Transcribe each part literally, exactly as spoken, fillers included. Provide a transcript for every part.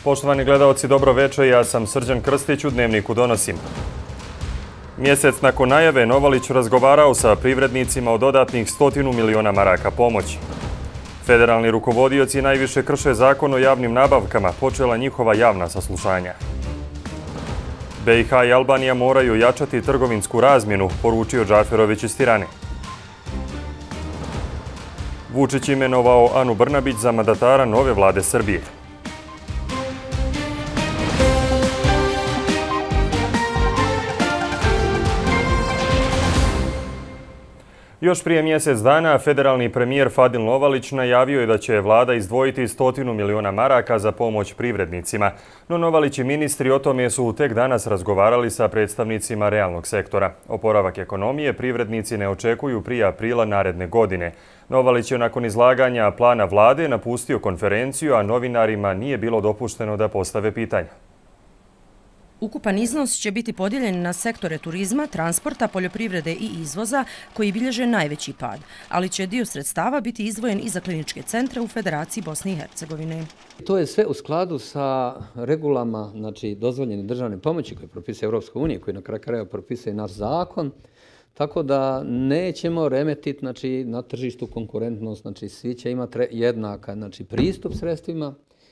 Poštovani gledaoci, dobro večer, ja sam Srđan Krstić, u Dnevniku donosim. Mjesec nakon najave Novalić razgovarao sa privrednicima o dodatnih stotinu miliona maraka pomoći. Federalni rukovodioci najviše krše zakon o javnim nabavkama, počela njihova javna saslušanja. B i H i Albanija moraju jačati trgovinsku razmjenu, poručio Džaferović iz Tirane. Vučić imenovao Anu Brnabić za mandatara nove vlade Srbije. Još prije mjesec dana federalni premijer Fadil Novalić najavio je da će vlada izdvojiti stotinu miliona maraka za pomoć privrednicima. No Novalić i ministri o tome su tek danas razgovarali sa predstavnicima realnog sektora. Oporavak ekonomije privrednici ne očekuju prije aprila naredne godine. Novalić je nakon izlaganja plana vlade napustio konferenciju, a novinarima nije bilo dopušteno da postave pitanja. Ukupan iznos će biti podijeljen na sektore turizma, transporta, poljoprivrede i izvoza koji bilježe najveći pad, ali će dio sredstava biti izdvojen i za kliničke centre u Federaciji Bosne i Hercegovine. To je sve u skladu sa regulama, znači dozvoljene državne pomoći koje propisuje Europska unija, koji na kraju krajeva propisuje naš zakon, tako da nećemo remetiti znači, na tržištu konkurentnost, znači svi će imati jednaka znači, pristup sredstvima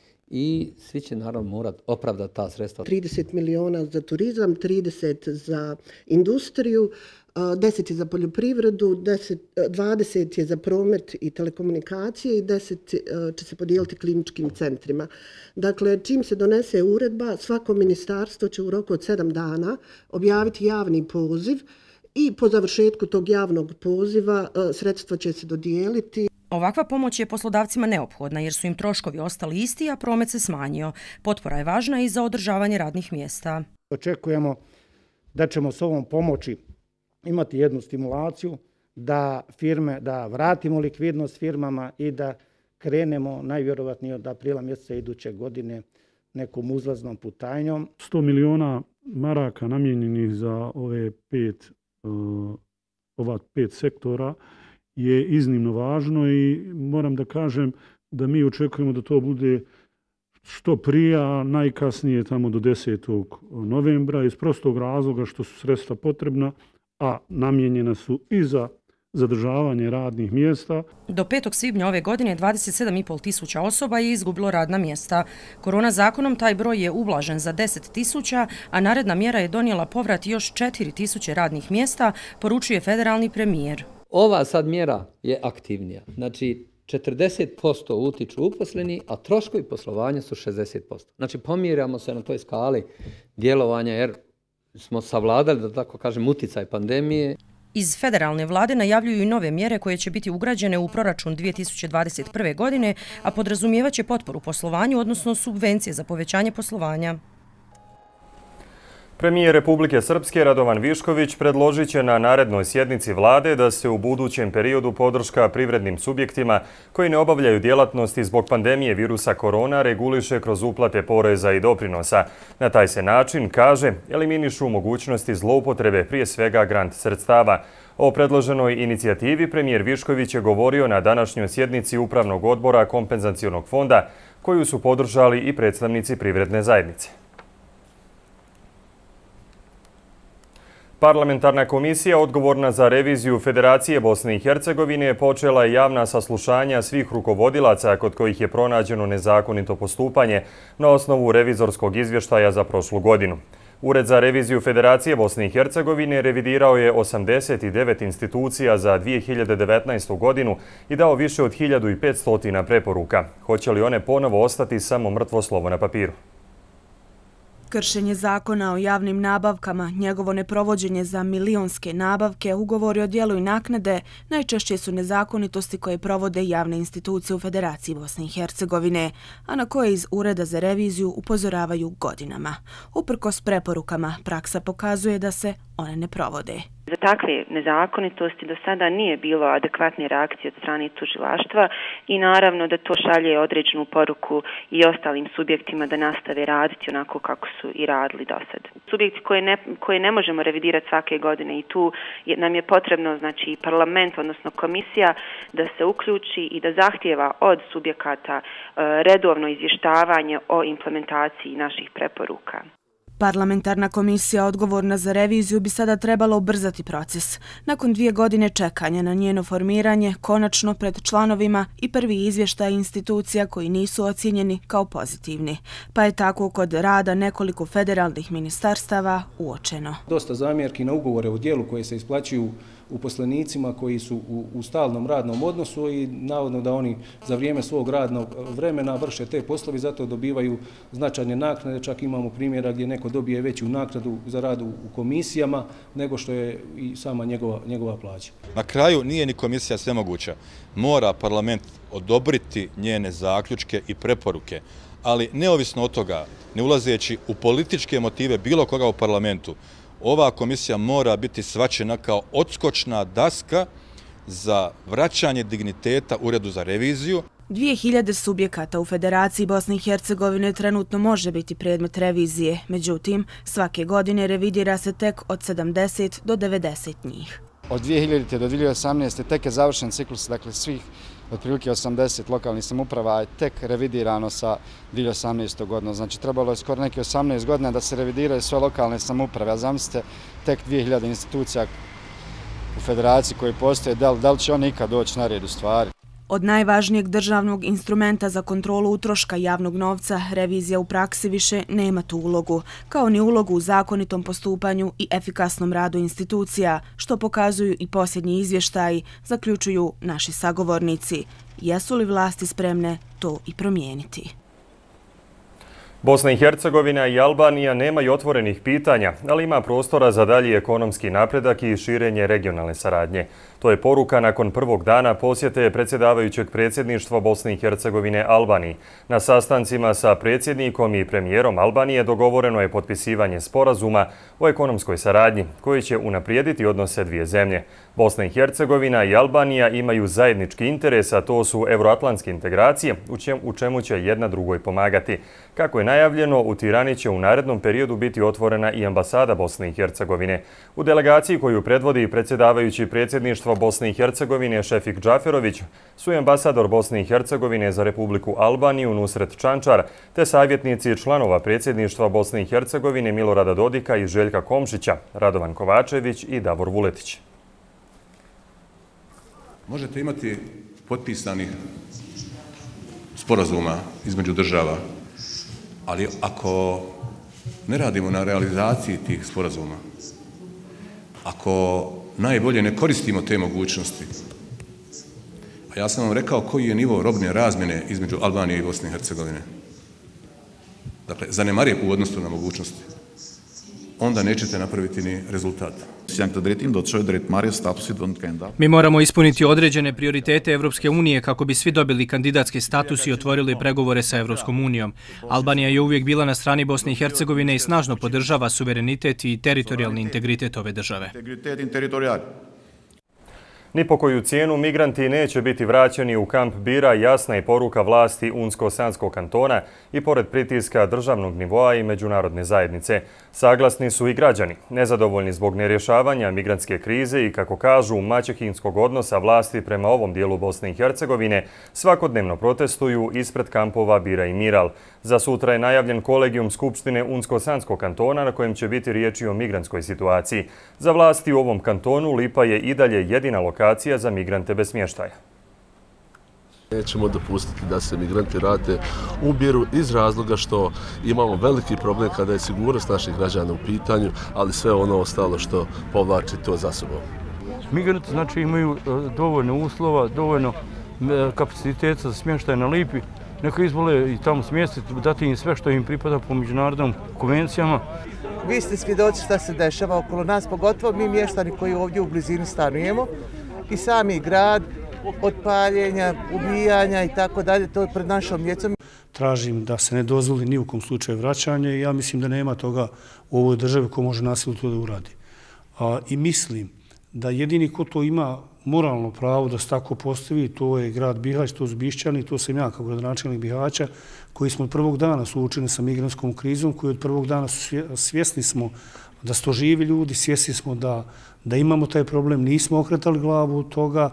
i svi će naravno morati opravdati ta sredstva. trideset miliona za turizam, trideset za industriju, deset je za poljoprivredu, deset, dvadeset je za promet i telekomunikacije i deset će se podijeliti kliničkim centrima. Dakle, čim se donese uredba, svako ministarstvo će u roku od sedam dana objaviti javni poziv i po završetku tog javnog poziva sredstva će se dodijeliti. Ovakva pomoć je poslodavcima neophodna jer su im troškovi ostali isti, a promet se smanjio. Potpora je važna i za održavanje radnih mjesta. Očekujemo da ćemo s ovom pomoći imati jednu stimulaciju, da firme, da vratimo likvidnost firmama i da krenemo najvjerovatnije od aprila mjeseca iduće godine nekom uzlaznom putanjom. sto miliona maraka namijenjenih za ove pet, uh, ova pet sektora je iznimno važno i moram da kažem da mi očekujemo da to bude što prije, a najkasnije tamo do desetog novembra iz prostog razloga što su sredstva potrebna, a namijenjena su i za zadržavanje radnih mjesta. Do petog svibnja ove godine dvadeset sedam i pol tisuća osoba je izgubilo radna mjesta. Korona zakonom taj broj je ublažen za deset tisuća, a naredna mjera je donijela povrat još četiri tisuće radnih mjesta, poručuje federalni premijer. Ova sad mjera je aktivnija. Znači, četrdeset posto utiču uposleni, a troškovi poslovanja su šezdeset posto. Znači, pomjeramo se na toj skali djelovanja jer smo savladali, da tako kažem, uticaj pandemije. Iz federalne vlade najavljuju i nove mjere koje će biti ugrađene u proračun dvije tisuće dvadeset prve. godine, a podrazumijevaće potporu poslovanju, odnosno subvencije za povećanje poslovanja. Premijer Republike Srpske Radovan Višković predložit će na narednoj sjednici vlade da se u budućem periodu podrška privrednim subjektima koji ne obavljaju djelatnosti zbog pandemije virusa korona reguliše kroz uplate poreza i doprinosa. Na taj se način, kaže, eliminišu mogućnosti zloupotrebe, prije svega grant sredstava. O predloženoj inicijativi premijer Višković je govorio na današnjoj sjednici Upravnog odbora Kompenzacionog fonda, koju su podržali i predstavnici privredne zajednice. Parlamentarna komisija odgovorna za reviziju Federacije Bosne i Hercegovine počela je javna saslušanja svih rukovodilaca kod kojih je pronađeno nezakonito postupanje na osnovu revizorskog izvještaja za prošlu godinu. Ured za reviziju Federacije Bosne i Hercegovine revidirao je osamdeset devet institucija za dvije hiljade devetnaestu. godinu i dao više od hiljadu petsto preporuka. Hoće li one ponovo ostati samo mrtvo slovo na papiru? Kršenje zakona o javnim nabavkama, njegovo neprovođenje za milionske nabavke, ugovori o djelu i naknade najčešće su nezakonitosti koje provode javne institucije u Federaciji Bosne i Hercegovine, a na koje iz Ureda za reviziju upozoravaju godinama. Uprkos preporukama, praksa pokazuje da se one ne provode. Za takve nezakonitosti do sada nije bilo adekvatne reakcije od strane tužilaštva i naravno da to šalje određenu poruku i ostalim subjektima da nastave raditi onako kako su i radili do sada. Subjekti koje ne, koje ne možemo revidirati svake godine i tu je, nam je potrebno znači parlament, odnosno komisija da se uključi i da zahtijeva od subjekata e, redovno izvještavanje o implementaciji naših preporuka. Parlamentarna komisija odgovorna za reviziju bi sada trebala ubrzati proces. Nakon dvije godine čekanja na njeno formiranje, konačno pred članovima i prvi izvještaj institucija koji nisu ocijenjeni kao pozitivni. Pa je tako kod rada nekoliko federalnih ministarstava uočeno. Dosta zamjerki na ugovore o djelu koje se isplaćuju uposlenicima koji su u, u stalnom radnom odnosu i navodno da oni za vrijeme svog radnog vremena vrše te poslovi, zato dobivaju značajne naknade. Čak imamo primjera gdje neko dobije veću naknadu za rad u komisijama nego što je i sama njegova, njegova plaća. Na kraju nije ni komisija svemoguća. Mora parlament odobriti njene zaključke i preporuke, ali neovisno od toga, ne ulazeći u političke motive bilo koga u parlamentu, ova komisija mora biti shvaćena kao odskočna daska za vraćanje digniteta Uredu za reviziju. dvije hiljade subjekata u Federaciji Bosne i Hercegovine trenutno može biti predmet revizije, međutim, svake godine revidira se tek od sedamdeset do devedeset njih. Od dvije hiljadite do dvije hiljade osamnaeste. tek je završen ciklus, dakle svih otprilike osamdeset lokalnih samouprava je tek revidirano sa dvije hiljade osamnaeste. godinom. Znači trebalo je skoro neke osamnaest godina da se revidiraju sve lokalne samouprave, a zamislite tek dvije hiljade institucija u federaciji koji postoje, da li, da li će oni ikad doći na red u stvari. Od najvažnijeg državnog instrumenta za kontrolu utroška javnog novca, revizija u praksi više nema tu ulogu, kao ni ulogu u zakonitom postupanju i efikasnom radu institucija, što pokazuju i posljednji izvještaji, zaključuju naši sagovornici. Jesu li vlasti spremne to i promijeniti? Bosna i Hercegovina i Albanija nemaju otvorenih pitanja, ali ima prostora za dalji ekonomski napredak i širenje regionalne saradnje. To je poruka nakon prvog dana posjete predsjedavajućeg predsjedništva Bosne i Hercegovine Albaniji. Na sastancima sa predsjednikom i premijerom Albanije dogovoreno je potpisivanje sporazuma o ekonomskoj saradnji koji će unaprijediti odnose dvije zemlje. Bosna i Hercegovina i Albanija imaju zajednički interes, a to su euroatlantske integracije, u čemu će jedna drugoj pomagati. Kako je najavljeno, u Tirani će u narednom periodu biti otvorena i ambasada Bosne i Hercegovine. U delegaciji koju predvodi predsjedavajući predsjedništva Bosne i Hercegovine Šefik Džaferović su i ambasador Bosne i Hercegovine za Republiku Albaniju Nusret Čančar, te savjetnici članova predsjedništva Bosne i Hercegovine Milorada Dodika i Željka Komšića, Radovan Kovačević i Davor Vuletić. Možete imati potpisanih sporazuma između država, ali ako ne radimo na realizaciji tih sporazuma, ako najbolje ne koristimo te mogućnosti, a ja sam vam rekao koji je nivo robne razmjene između Albanije i Bosne i Hercegovine, dakle, zanemariv u odnosu na mogućnosti, onda nećete napraviti ni rezultat. Mi moramo ispuniti određene prioritete Evropske unije kako bi svi dobili kandidatski status i otvorili pregovore sa Evropskom unijom. Albanija je uvijek bila na strani Bosne i Hercegovine i snažno podržava suverenitet i teritorijalni integritet ove države. Ni po koju cijenu migranti neće biti vraćeni u kamp Bira, jasna je poruka vlasti Unsko-Sanskog kantona i pored pritiska državnog nivoa i međunarodne zajednice. Saglasni su i građani, nezadovoljni zbog nerješavanja migrantske krize i, kako kažu, maćehinskog odnosa vlasti prema ovom dijelu Bosne i Hercegovine, svakodnevno protestuju ispred kampova Bira i Miral. Za sutra je najavljen kolegijum Skupštine Unsko-Sanskog kantona na kojem će biti riječi o migrantskoj situaciji. Za vlasti u ovom kantonu Lipa je i dalje jedina lokacija za migrante bez smještaja. Nećemo dopustiti da se migranti vrate u Biru iz razloga što imamo veliki problem kada je sigurnost naših građana u pitanju, ali sve ono ostalo što povlači to za sobom. Migranti znači imaju dovoljno uslova, dovoljno kapaciteta za smještaj na Lipi. Neka izvole i tamo smjestiti, dati im sve što im pripada po međunarodnim konvencijama. Vi ste svjedoci šta se dešava okolo nas, pogotovo mi mještani koji ovdje u blizini stanujemo i sami grad, od paljenja, ubijanja i tako dalje, to je pred našom djecom. Tražim da se ne dozvoli ni u kom slučaju vraćanje i ja mislim da nema toga u ovoj državi ko može nasilno to da uradi. I mislim da jedini ko to ima moralno pravo da se tako postavi, to je grad Bihać, to su Bišćani, to sam ja kao gradonačelnik Bihaća, koji smo od prvog dana suočeni sa migrantskom krizom, koji od prvog dana svjesni smo da su to živi ljudi, svjesni smo da, da imamo taj problem, nismo okretali glavu od toga.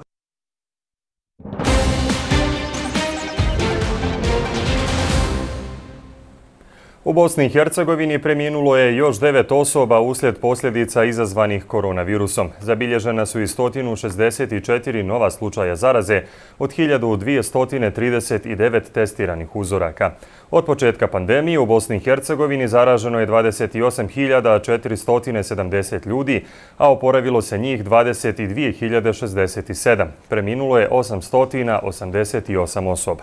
U Bosni i Hercegovini preminulo je još devet osoba uslijed posljedica izazvanih koronavirusom. Zabilježena su i sto šezdeset četiri nova slučaja zaraze od hiljadu dvjesto trideset devet testiranih uzoraka. Od početka pandemije u Bosni i Hercegovini zaraženo je dvadeset osam hiljada četiristo sedamdeset ljudi, a oporavilo se njih dvadeset dvije hiljade šezdeset sedam. Preminulo je osamsto osamdeset osam osoba.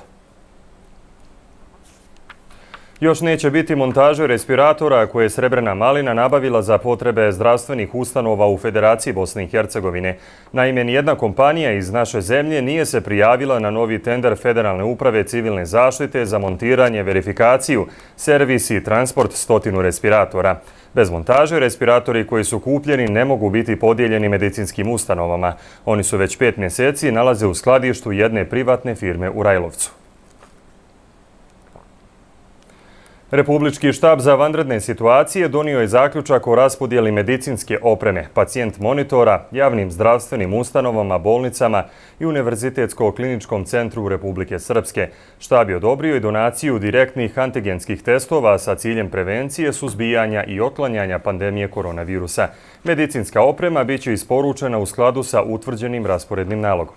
Još neće biti montaže respiratora koje je Srebrna Malina nabavila za potrebe zdravstvenih ustanova u Federaciji Bosne i Hercegovine. Naime, nijedna kompanija iz naše zemlje nije se prijavila na novi tender Federalne uprave civilne zaštite za montiranje, verifikaciju, servis i transport stotinu respiratora. Bez montaže, respiratori koji su kupljeni ne mogu biti podijeljeni medicinskim ustanovama. Oni su već pet mjeseci nalaze u skladištu jedne privatne firme u Rajlovcu. Republički štab za vanredne situacije donio je zaključak o raspodjeli medicinske opreme, pacijent monitora, javnim zdravstvenim ustanovama, bolnicama i Univerzitetsko-kliničkom centru Republike Srpske. Štab je odobrio i donaciju direktnih antigenskih testova sa ciljem prevencije, suzbijanja i otklanjanja pandemije koronavirusa. Medicinska oprema bit će isporučena u skladu sa utvrđenim rasporednim nalogom.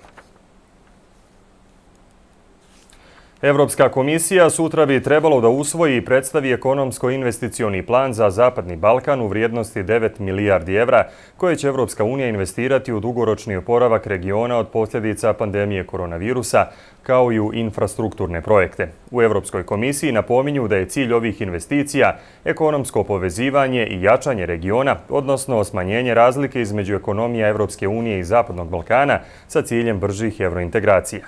Evropska komisija sutra bi trebalo da usvoji i predstavi ekonomsko-investicioni plan za Zapadni Balkan u vrijednosti devet milijardi evra, koje će Evropska unija investirati u dugoročni oporavak regiona od posljedica pandemije koronavirusa, kao i u infrastrukturne projekte. U Evropskoj komisiji napominju da je cilj ovih investicija ekonomsko povezivanje i jačanje regiona, odnosno smanjenje razlike između ekonomija Evropske unije i Zapadnog Balkana sa ciljem bržih evrointegracija.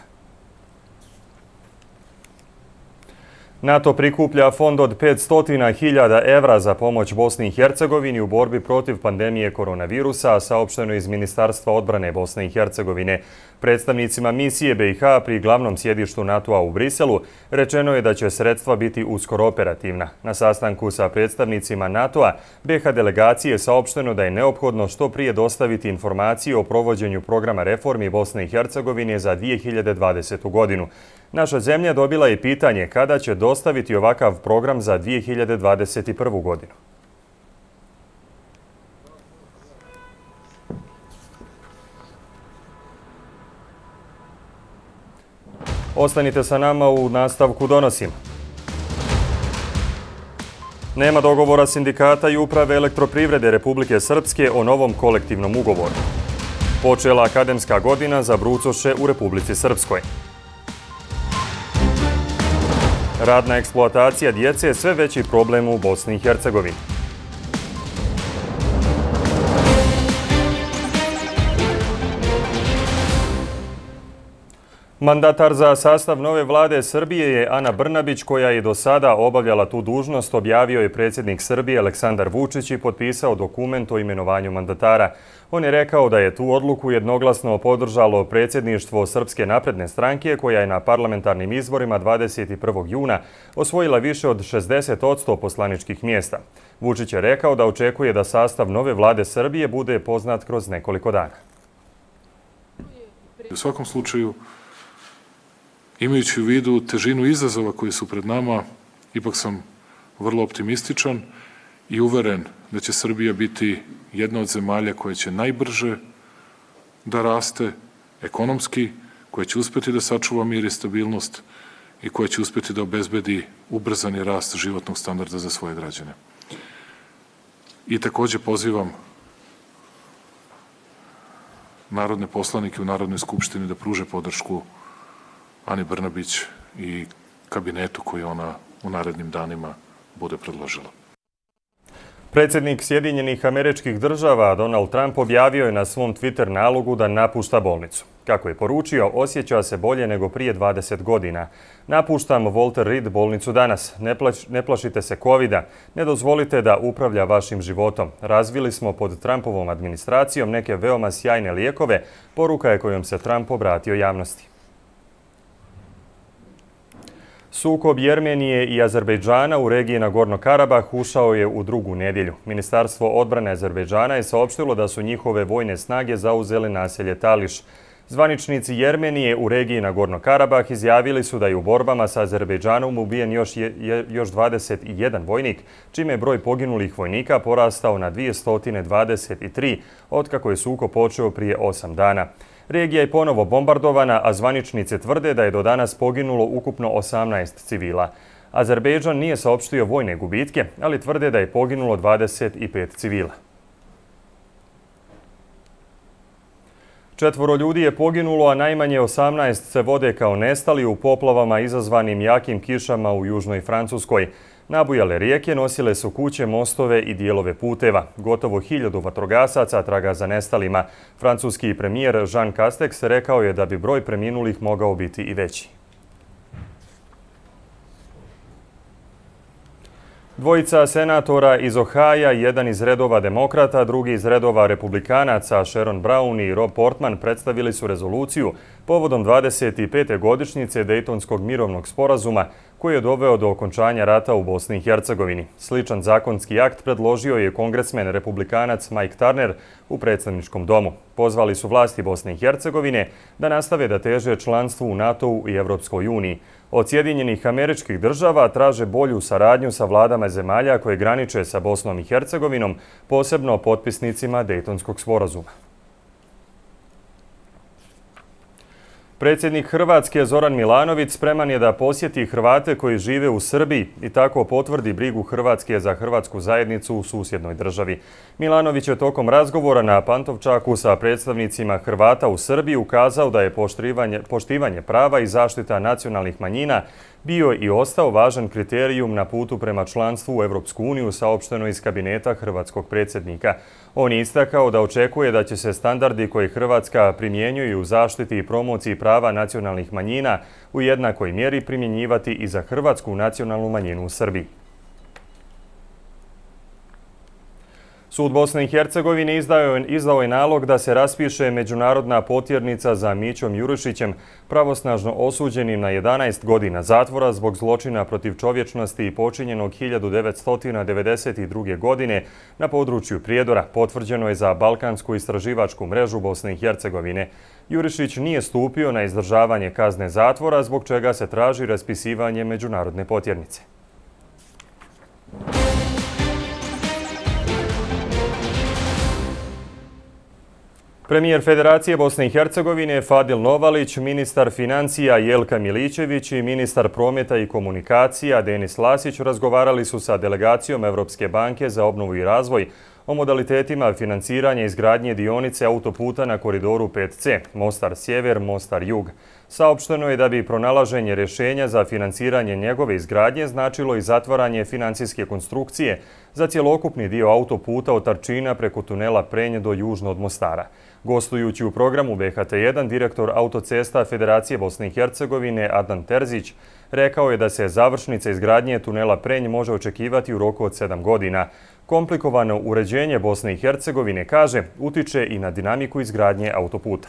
NATO prikuplja fond od petsto hiljada evra za pomoć Bosni i Hercegovini u borbi protiv pandemije koronavirusa, saopšteno iz Ministarstva odbrane Bosne i Hercegovine. Predstavnicima misije B i H pri glavnom sjedištu NATO-a u Briselu rečeno je da će sredstva biti uskoro operativna. Na sastanku sa predstavnicima NATO-a B i H delegacije je saopšteno da je neophodno što prije dostaviti informacije o provođenju programa reformi Bosne i Hercegovine za dvije hiljade dvadesetu. godinu. Naša zemlja dobila je pitanje kada će dostaviti ovakav program za dvije hiljade dvadeset prvu. godinu. Ostanite sa nama, u nastavku donosimo. Nema dogovora sindikata i uprave Elektroprivrede Republike Srpske o novom kolektivnom ugovoru. Počela akademska godina za brucoše u Republici Srpskoj. Radna eksploatacija djece je sve veći problem u Bosni i Hercegovini. Mandatar za sastav nove vlade Srbije je Ana Brnabić, koja je do sada obavljala tu dužnost, objavio je predsjednik Srbije Aleksandar Vučić i potpisao dokument o imenovanju mandatara. On je rekao da je tu odluku jednoglasno podržalo predsjedništvo Srpske napredne stranke, koja je na parlamentarnim izborima dvadeset prvog juna osvojila više od šezdeset posto poslaničkih mjesta. Vučić je rekao da očekuje da sastav nove vlade Srbije bude poznat kroz nekoliko dana. U svakom slučaju, imajući u vidu težinu izazova koji su pred nama, ipak sam vrlo optimističan i uveren da će Srbija biti jedna od zemalja koja će najbrže da raste ekonomski, koja će uspjeti da sačuva mir i stabilnost i koja će uspjeti da obezbedi ubrzani rast životnog standarda za svoje građane. I također pozivam narodne poslanike u Narodnoj skupštini da pruže podršku Ani Brnabić i kabinetu koji ona u narednim danima bude predložila. Predsjednik Sjedinjenih Američkih Država Donald Trump objavio je na svom Twitter nalogu da napušta bolnicu. Kako je poručio, osjeća se bolje nego prije dvadeset godina. Napuštam Walter Reed bolnicu danas. Ne, plaš, ne plašite se kovida. Ne dozvolite da upravlja vašim životom. Razvili smo pod Trumpovom administracijom neke veoma sjajne lijekove, poruka je kojom se Trump obratio javnosti. Sukob Jermenije i Azerbejdžana u regiji Nagorno-Karabah ušao je u drugu nedjelju. Ministarstvo odbrane Azerbejdžana je saopštilo da su njihove vojne snage zauzele naselje Tališ. Zvaničnici Jermenije u regiji Nagorno-Karabah izjavili su da je u borbama sa Azerbejdžanom ubijen još, je, još dvadeset jedan vojnik, čime je broj poginulih vojnika porastao na dvjesto dvadeset tri, otkako je sukob počeo prije osam dana. Regija je ponovo bombardovana, a zvaničnice tvrde da je do danas poginulo ukupno osamnaest civila. Azerbejdžan nije saopštio vojne gubitke, ali tvrde da je poginulo dvadeset pet civila. Četvoro ljudi je poginulo, a najmanje osamnaest se vode kao nestali u poplavama izazvanim jakim kišama u južnoj Francuskoj. Nabujale rijeke nosile su kuće, mostove i dijelove puteva. Gotovo hiljadu vatrogasaca traga za nestalima. Francuski premijer Jean Castex rekao je da bi broj preminulih mogao biti i veći. Dvojica senatora iz Ohaja, jedan iz redova demokrata, drugi iz redova republikanaca, Sharon Brown i Rob Portman, predstavili su rezoluciju povodom dvadeset pete godišnjice Dejtonskog mirovnog sporazuma koji je doveo do okončanja rata u Bosni i Hercegovini. Sličan zakonski akt predložio je kongresmen republikanac Mike Turner u predstavničkom domu. Pozvali su vlasti Bosne i Hercegovine da nastave da teže članstvu u NATO-u i Evropskoj uniji. Od Sjedinjenih Američkih Država traže bolju saradnju sa vladama zemalja koje graniče sa Bosnom i Hercegovinom, posebno potpisnicima Dejtonskog sporazuma. Predsjednik Hrvatske Zoran Milanović spreman je da posjeti Hrvate koji žive u Srbiji i tako potvrdi brigu Hrvatske za hrvatsku zajednicu u susjednoj državi. Milanović je tokom razgovora na Pantovčaku sa predstavnicima Hrvata u Srbiji ukazao da je poštivanje, poštivanje prava i zaštita nacionalnih manjina bio i ostao važan kriterijum na putu prema članstvu u Evropsku uniju, saopšteno iz kabineta hrvatskog predsjednika. On je istakao da očekuje da će se standardi koje Hrvatska primjenjuje u zaštiti i promociji prava nacionalnih manjina u jednakoj mjeri primjenjivati i za hrvatsku nacionalnu manjinu u Srbiji. Sud Bosne i Hercegovine izdao je nalog da se raspiše međunarodna potjernica za Mićom Jurišićem, pravosnažno osuđenim na jedanaest godina zatvora zbog zločina protiv čovječnosti počinjenog hiljadu devetsto devedeset druge. godine na području Prijedora, potvrđeno je za Balkansku istraživačku mrežu Bosne i Hercegovine. Jurišić nije stupio na izdržavanje kazne zatvora, zbog čega se traži raspisivanje međunarodne potjernice. Premijer Federacije Bosne i Hercegovine Fadil Novalić, ministar financija Jelka Milićević i ministar prometa i komunikacija Denis Lasić razgovarali su sa delegacijom Evropske banke za obnovu i razvoj o modalitetima financiranja izgradnje dionice autoputa na koridoru pet ce, Mostar Sjever, Mostar Jug. Saopšteno je da bi pronalaženje rješenja za financiranje njegove izgradnje značilo i zatvaranje financijske konstrukcije za cjelokupni dio autoputa od Tarčina preko tunela Prenje do južno od Mostara. Gostujući u programu B H T jedan, direktor autocesta Federacije Bosne i Hercegovine Adnan Terzić rekao je da se završnica izgradnje tunela Prenj može očekivati u roku od sedam godina. Komplikovano uređenje Bosne i Hercegovine, kaže, utiče i na dinamiku izgradnje autoputa.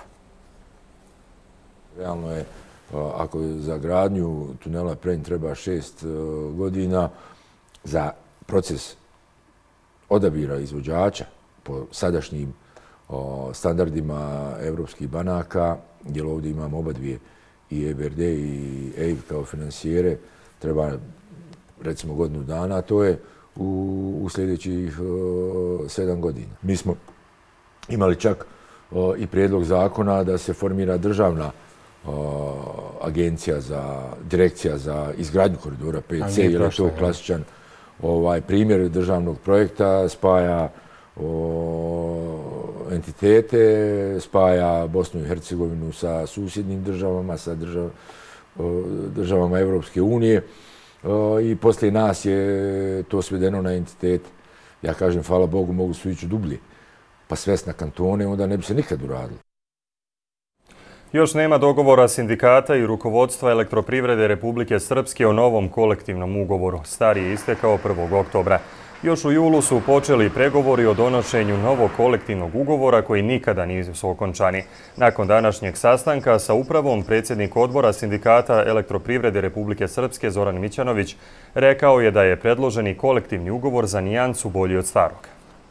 Realno je, ako za gradnju tunela Prenj treba šest godina, za proces odabira izvođača po sadašnjim standardima evropskih banaka, jer ovdje imamo oba dvije, i E B R D i E I B kao financijere, treba recimo godinu dana, a to je u, u sljedećih sedam godina. Mi smo imali čak i prijedlog zakona da se formira državna agencija za, direkcija za izgradnju koridora pet ce, jer je to klasičan ovaj, primjer državnog projekta, spaja o, entitete, spaja Bosnu i Hercegovinu sa susjednim državama, sa držav, o, državama Evropske unije o, i poslije nas je to svedeno na entitet Ja kažem, hvala Bogu, mogu su ići dublje. Pa svest na kantone, onda ne bi se nikad uradilo. Još nema dogovora sindikata i rukovodstva Elektroprivrede Republike Srpske o novom kolektivnom ugovoru. Stari je istekao prvog oktobra. Još u julu su počeli pregovori o donošenju novog kolektivnog ugovora koji nikada nisu okončani. Nakon današnjeg sastanka sa upravom, predsjednik odbora sindikata Elektroprivrede Republike Srpske Zoran Mićanović rekao je da je predloženi kolektivni ugovor za nijansu bolji od starog.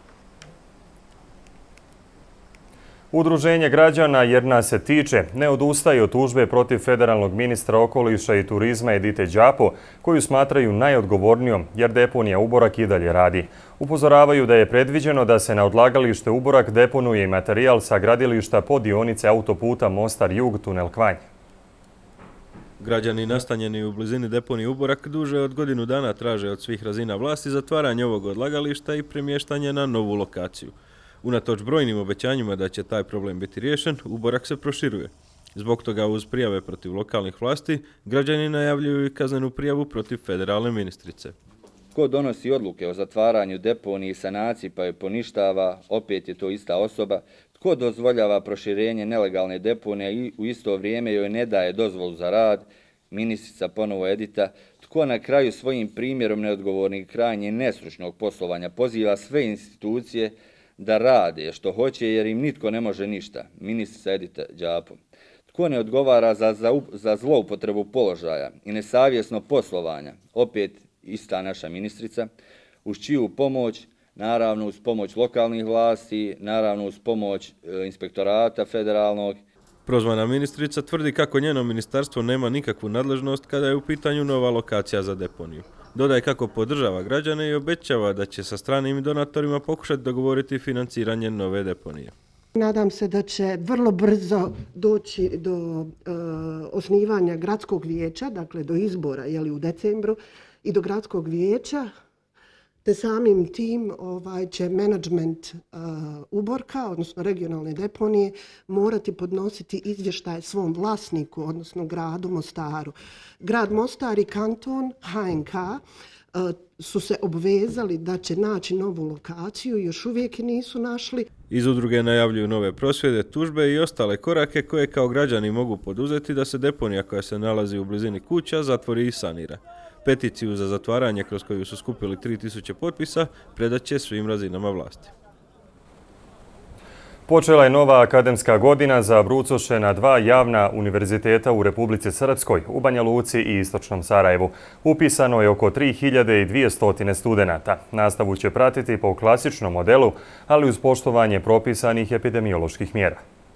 Udruženje građana Jer nas se tiče ne odustaje od tužbe protiv federalnog ministra okoliša i turizma Edite Đapo, koju smatraju najodgovornijom jer deponija Uborak i dalje radi. Upozoravaju da je predviđeno da se na odlagalište Uborak deponuje i materijal sa gradilišta po dionice autoputa Mostar Jug tunel Kvanj. Građani nastanjeni u blizini deponije Uborak duže od godinu dana traže od svih razina vlasti zatvaranje ovog odlagališta i premještanje na novu lokaciju. Unatoč brojnim obećanjima da će taj problem biti riješen, Uborak se proširuje. Zbog toga uz prijave protiv lokalnih vlasti, građani najavljuju i kaznenu prijavu protiv federalne ministrice. Ko donosi odluke o zatvaranju deponije i sanaciji pa je poništava, opet je to ista osoba. Tko dozvoljava proširenje nelegalne deponije i u isto vrijeme joj ne daje dozvolu za rad, ministrica ponovo Edita. Tko na kraju svojim primjerom neodgovornih krajnje nesručnog poslovanja poziva sve institucije da rade što hoće jer im nitko ne može ništa, ministrica Edita Đapo. Tko ne odgovara za, za, za zloupotrebu položaja i nesavjesno poslovanja, opet ista naša ministrica, uz čiju pomoć, naravno uz pomoć lokalnih vlasti, naravno uz pomoć e, inspektorata federalnog. Prozvana ministrica tvrdi kako njeno ministarstvo nema nikakvu nadležnost kada je u pitanju nova lokacija za deponiju. Dodaje kako podržava građane i obećava da će sa stranim donatorima pokušati dogovoriti financiranje nove deponije. Nadam se da će vrlo brzo doći do uh, osnivanja gradskog vijeća, dakle do izbora jeli, u decembru i do gradskog vijeća, te samim tim ovaj, će menadžment uh, Uborka, odnosno regionalne deponije, morati podnositi izvještaje svom vlasniku, odnosno gradu Mostaru. Grad Mostar i kanton H N K uh, su se obvezali da će naći novu lokaciju i još uvijek nisu našli. Iz udruge najavljuju nove prosvjede, tužbe i ostale korake koje kao građani mogu poduzeti da se deponija koja se nalazi u blizini kuća zatvori i sanira. Peticiju za zatvaranje kroz koju su skupili tri tisuće potpisa predat će svim razinama vlasti. Počela je nova akademska godina za brucoše na dva javna univerziteta u Republici Srpskoj, u Banja Luci i Istočnom Sarajevu. Upisano je oko tri hiljade dvjesto studenata. Nastavu će pratiti po klasičnom modelu, ali uz poštovanje propisanih epidemioloških mjera.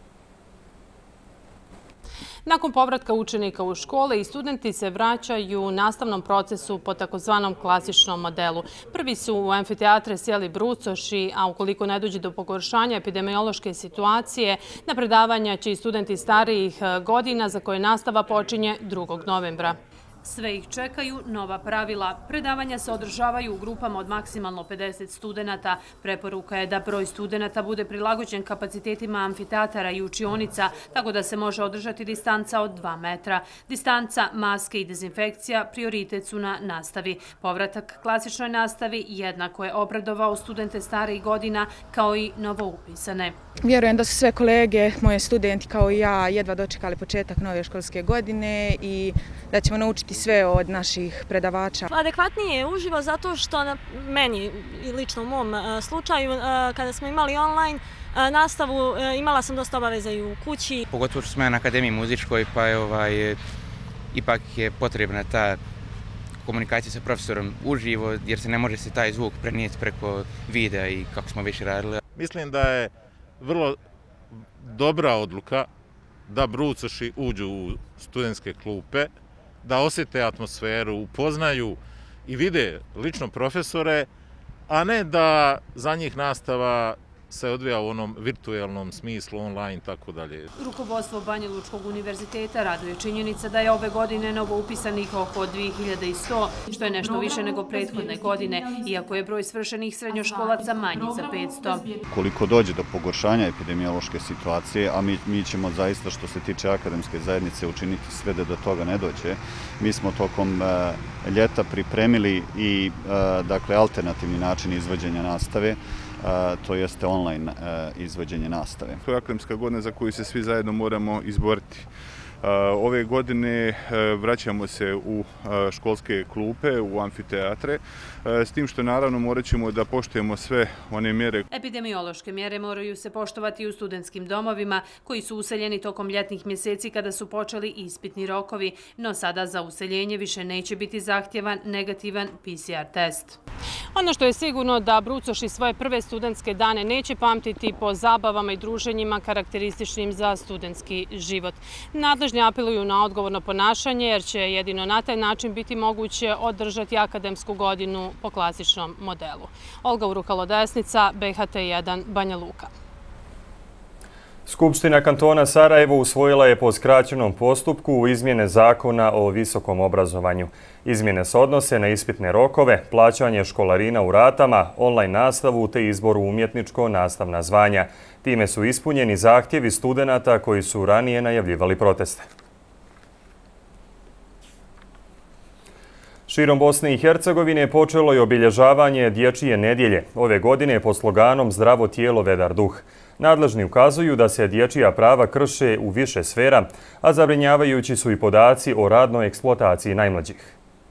Nakon povratka učenika u škole i studenti se vraćaju nastavnom procesu po takozvanom klasičnom modelu. Prvi su u amfiteatre sjeli brucoši, a ukoliko ne dođe do pogoršanja epidemiološke situacije, na predavanja će i studenti starijih godina za koje nastava počinje drugog novembra. Sve ih čekaju nova pravila. Predavanja se održavaju u grupama od maksimalno pedeset studenata. Preporuka je da broj studenata bude prilagođen kapacitetima amfiteatara i učionica, tako da se može održati distanca od dva metra. Distanca, maske i dezinfekcija prioritet su na nastavi. Povratak klasičnoj nastavi jednako je obradovao studente starijih godina kao i novoupisane. Vjerujem da su sve kolege, moje studenti kao i ja, jedva dočekali početak nove školske godine i da ćemo naučiti sve od naših predavača. Adekvatnije je uživo zato što na meni i lično u mom slučaju kada smo imali online nastavu imala sam dosta obaveza i u kući. Pogotovo što smo ja na Akademiji muzičkoj pa je ovaj, ipak je potrebna ta komunikacija sa profesorom uživo jer se ne može se taj zvuk prenijeti preko videa i kako smo već radili. Mislim da je vrlo dobra odluka da brucoši uđu u studentske klupe, da osjete atmosferu, upoznaju i vide lično profesore, a ne da za njih nastava se odvija u onom virtualnom smislu, online i tako dalje. Rukovodstvo Banja Lučkog univerziteta raduje činjenica da je ove godine novo upisanih oko dvije hiljade sto, što je nešto više nego prethodne godine, iako je broj svršenih srednjoškolaca manji za petsto. Koliko dođe do pogoršanja epidemiološke situacije, a mi, mi ćemo zaista što se tiče akademske zajednice učiniti sve da do toga ne dođe. Mi smo tokom uh, ljeta pripremili i uh, dakle, alternativni način izvođenja nastave, to jeste online izvođenje nastave. To je akademska godina za koju se svi zajedno moramo izboriti. Ove godine vraćamo se u školske klupe, u amfiteatre, s tim što naravno morat ćemo da poštujemo sve one mjere. Epidemiološke mjere moraju se poštovati u studentskim domovima koji su useljeni tokom ljetnih mjeseci kada su počeli ispitni rokovi, no sada za useljenje više neće biti zahtjevan negativan P C R test. Ono što je sigurno da brucoši svoje prve studentske dane neće pamtiti po zabavama i druženjima karakterističnim za studentski život. Nadležni apeluju na odgovorno ponašanje jer će jedino na taj način biti moguće održati akademsku godinu po klasičnom modelu. Olga Urukalo-Desnica, B H T jedan, Banja Luka. Skupština kantona Sarajevo usvojila je po skraćenom postupku izmjene zakona o visokom obrazovanju. Izmjene se odnose na ispitne rokove, plaćanje školarina u ratama, online nastavu te izboru umjetničko-nastavna zvanja. Time su ispunjeni zahtjevi studenata koji su ranije najavljivali proteste. Širom Bosne i Hercegovine počelo je obilježavanje Dječje nedjelje. Ove godine pod sloganom Zdravo tijelo, vedar duh. Nadležni ukazuju da se dječja prava krše u više sfera, a zabrinjavajući su i podaci o radnoj eksploataciji najmlađih.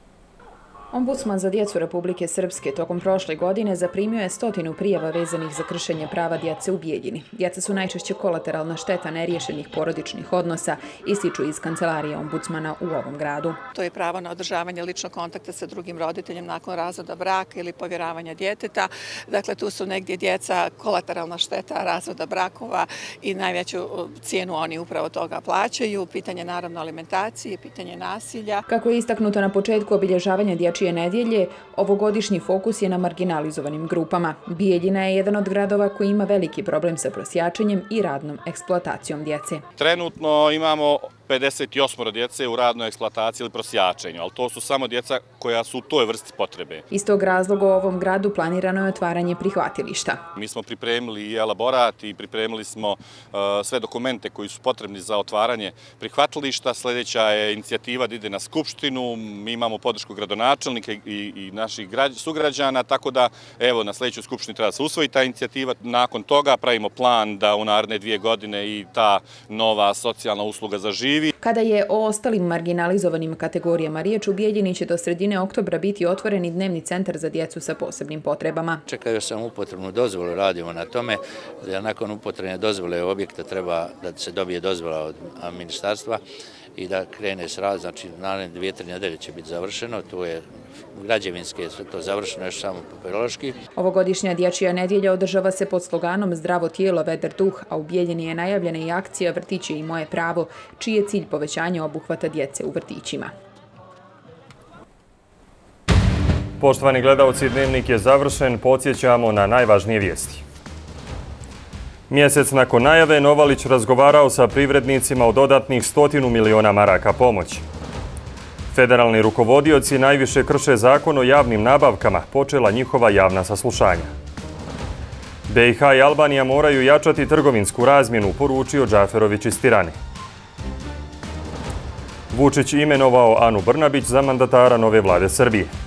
Ombudsman za djecu Republike Srpske tokom prošle godine zaprimio je stotinu prijava vezanih za kršenje prava djece u Bijeljini. Djeca su najčešće kolateralna šteta neriješenih porodičnih odnosa, ističu iz kancelarije ombudsmana u ovom gradu. To je pravo na održavanje ličnog kontakta sa drugim roditeljem nakon razvoda braka ili povjeravanja djeteta. Dakle, tu su negdje djeca kolateralna šteta razvoda brakova i najveću cijenu oni upravo toga plaćaju. Pitanje naravno alimentacije, pitanje nasilja. Kako je istaknuto na početku obilježavanja Dječje nedjelje, ovogodišnji fokus je na marginalizovanim grupama. Bijeljina je jedan od gradova koji ima veliki problem sa prosjačenjem i radnom eksploatacijom djece. Trenutno imamo pedeset osam djece u radnoj eksploataciji ili prosjačenju, ali to su samo djeca koja su u toj vrsti potrebe. Iz tog razloga u ovom gradu planirano je otvaranje prihvatilišta. Mi smo pripremili i elaborat i pripremili smo uh, sve dokumente koji su potrebni za otvaranje prihvatilišta. Sljedeća je inicijativa da ide na skupštinu, mi imamo podršku gradonačelnika i, i naših građ, sugrađana, tako da evo na sljedećoj skupštini treba se usvojiti ta inicijativa. Nakon toga pravimo plan da u naredne dvije godine i ta nova socijalna usluga zaživi. Kada je o ostalim marginalizovanim kategorijama riječ, u Bijeljini će do sredine oktobra biti otvoreni dnevni centar za djecu sa posebnim potrebama. Čekaju sam upotrebnu dozvolu, radimo na tome, da nakon upotrebne dozvole objekta treba da se dobije dozvola od ministarstva i da krene s rad, znači naredne dvije, tri nedelje će biti završeno, tu je građevinske, sve to završeno još samo papirološki. Ovogodišnja Dječja nedjelja održava se pod sloganom Zdravo tijelo, vedar duh, a u Bijeljini je najavljena i akcija Vrtići i moje pravo, čiji je cilj povećanje obuhvata djece u vrtićima. Poštovani gledalci, dnevnik je završen, podsjećamo na najvažnije vijesti. Mjesec nakon najave Novalić razgovarao sa privrednicima o dodatnih stotinu miliona maraka pomoći. Federalni rukovodioci najviše krše zakon o javnim nabavkama, počela njihova javna saslušanja. B i H i Albanija moraju jačati trgovinsku razmjenu, poručio Džaferović iz Tirane. Vučić imenovao Anu Brnabić za mandatara nove vlade Srbije.